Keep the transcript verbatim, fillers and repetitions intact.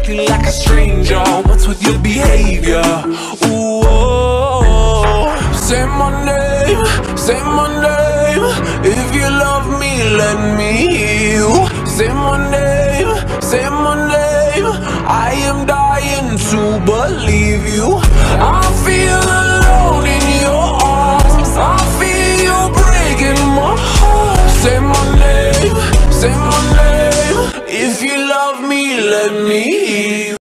acting like a stranger. What's with your behavior? Ooh, oh. Say my name, say my name. If you love me, let me hear you. Say my name, say my name. I am dying to believe you. I feel alone in your arms. I feel you breaking my heart. Say my name, say my name. If you love me, let me hear you.